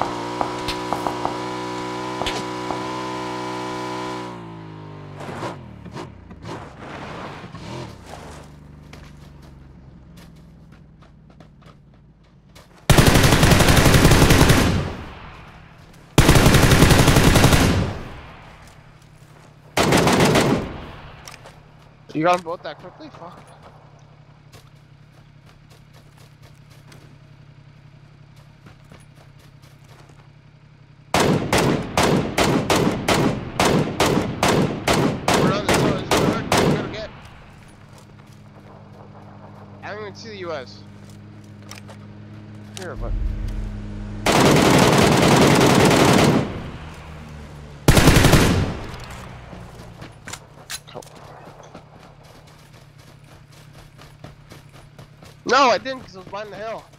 You got them both that quickly? Fuck. We're on the shore. This is hard. We gotta get. I don't even see the US. Here, but. No, I didn't, because I was behind the hill.